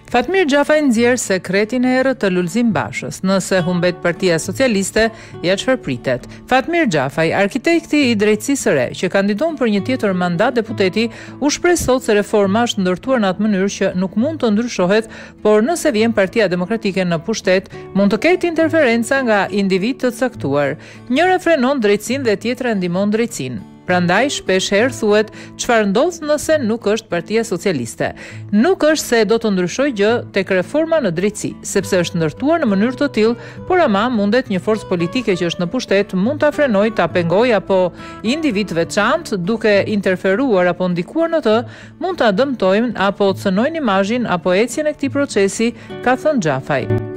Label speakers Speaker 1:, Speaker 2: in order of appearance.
Speaker 1: Fatmir Gjafaj nxjerr sekretin e errët të Lulzim Bashës. Nëse humbet Partia Socialiste, ja çfarë pritet. Fatmir Gjafaj, arkitekti i drejtësisë së re, që kandidon për një tjetër mandat deputeti, u shpreh sot se reforma është ndërtuar në atë mënyrë që nuk mund të ndryshohet, por nëse vjen Partia Demokratike në pushtet, mund të ketë interferenca nga individ të caktuar. Njëra frenon drejtësinë dhe tjetra ndihmon drejtësinë. Prandaj shpesh herë thuhet çfarë ndodh nëse nuk është Partia Socialiste. Nuk është se do të ndryshojë gjë tek reforma në drejtësi, sepse është ndërtuar në mënyrë të tillë, por ama mundet një forcë politike që është në pushtet mund ta frenojë, ta pengojë apo individ veçantë duke interferuar apo ndikuar në të, mund ta dëmtojnë apo cënojnë imazhin apo ecjen e këtij procesi, ka thënë Gjafaj.